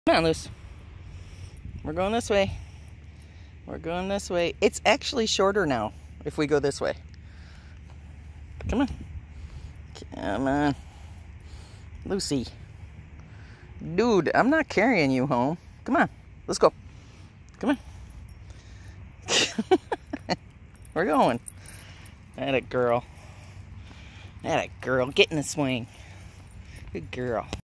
Come on, Luce. We're going this way. We're going this way. It's actually shorter now if we go this way. Come on. Come on. Lucy. Dude, I'm not carrying you home. Come on. Let's go. Come on. We're going. Atta girl. Atta girl. Get in the swing. Good girl.